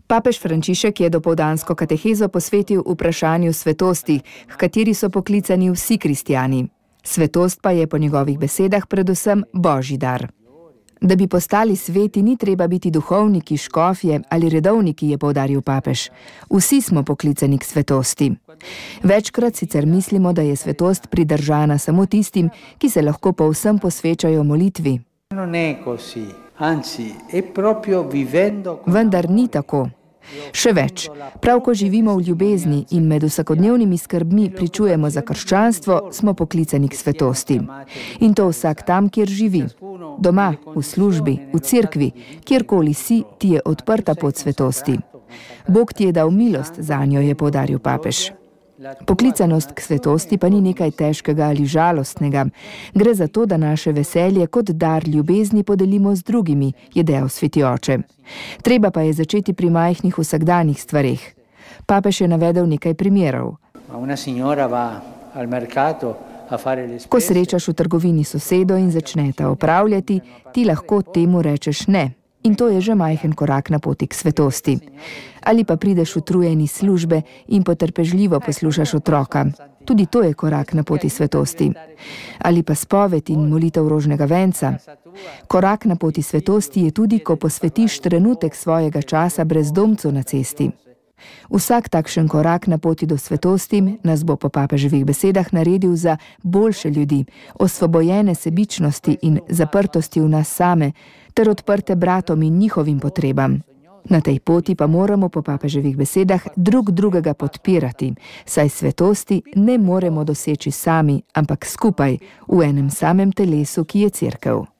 Papež Frančišek je dopoldansko katehezo posvetil vprašanju svetosti, h kateri so poklicani vsi kristjani. Svetost pa je po njegovih besedah predvsem božji dar. Da bi postali sveti, ni treba biti duhovniki, škofje ali redovniki, je poudaril papež. Vsi smo poklicani k svetosti. Večkrat sicer mislimo, da je svetost pridržana samo tistim, ki se lahko povsem posvečajo molitvi. Vendar ni tako. Še več, prav ko živimo v ljubezni in med vsakodnevnimi skrbmi pričujemo za krščanstvo, smo poklicani k svetosti. In to vsak tam, kjer živi. Doma, v službi, v cerkvi, kjerkoli si, ti je odprta pot svetosti. Bog ti je dal milost zanjo, je poudaril papež. Poklicanost k svetosti pa ni nekaj težkega ali žalostnega. Gre za to, da naše veselje kot dar ljubezni podelimo z drugimi, je dejal sveti oče. Treba pa je začeti pri majhnih vsakdanjih stvareh. Papež je navedel nekaj primerov. Ko srečaš v trgovini sosedo in začneta opravljati, ti lahko temu rečeš ne. In to je že majhen korak na poti k svetosti. Ali pa prideš utrujen iz službe in potrpežljivo poslušaš otroka. Tudi to je korak na poti svetosti. Ali pa spoved in molitev rožnega venca. Korak na poti svetosti je tudi, ko posvetiš trenutek svojega časa brezdomcu na cesti. Vsak takšen korak na poti do svetosti nas bo po papeževih besedah naredil za boljše ljudi, osvobojene sebičnosti in zaprtosti v nas same, ter odprte bratom in njihovim potrebam. Na tej poti pa moramo po papeževih besedah drug drugega podpirati, saj svetosti ne moremo doseči sami, ampak skupaj, v enem samem telesu, ki je cerkev.